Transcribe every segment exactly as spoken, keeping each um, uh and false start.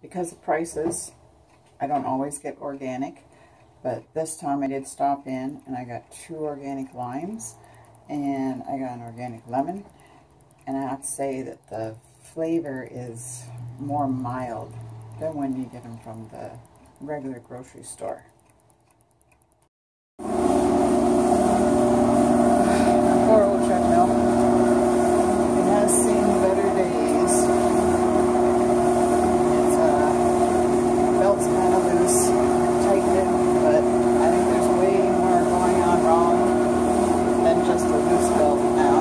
because of prices, I don't always get organic, but this time I did stop in and I got two organic limes and I got an organic lemon, and I have to say that the flavor is more mild than when you get them from the regular grocery store. Poor old treadmill. It has seen better days. Its uh, belt's kind of loose, tightened it, but I think there's way more going on wrong than just a loose belt now.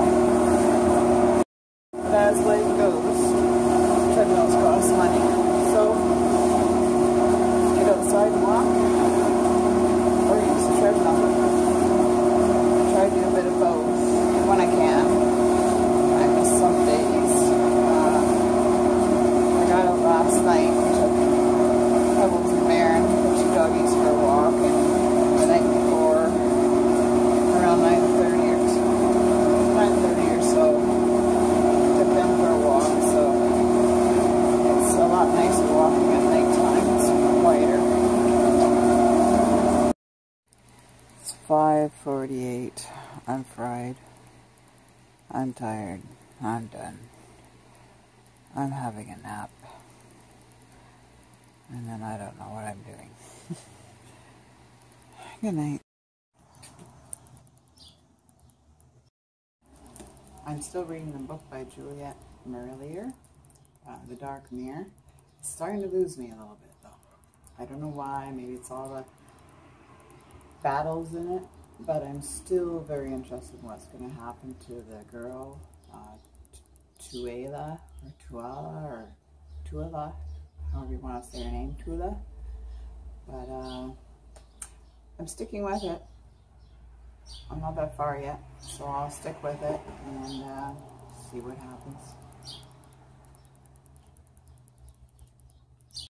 But as life goes, treadmills cost money, so get outside and walk, or use the treadmill. Try to do a bit of both when I can. I miss some days. Uh, I got out last night and took Pebbles and Marin, the two doggies, for a walk, and the night before, around nine thirty or nine thirty or so, took them for a walk. So it's a lot nicer walking at nighttime. It's quieter. It's five forty-eight. I'm fried. I'm tired. I'm done. I'm having a nap. And then I don't know what I'm doing. Good night. I'm still reading the book by Juliette Marillier, uh, The Dark Mirror. It's starting to lose me a little bit, though. I don't know why. Maybe it's all the battles in it, but I'm still very interested in what's going to happen to the girl, uh, Tuela, or Tuala, or Tuala, however you want to say her name, Tula. But uh, I'm sticking with it. I'm not that far yet, so I'll stick with it and uh, see what happens.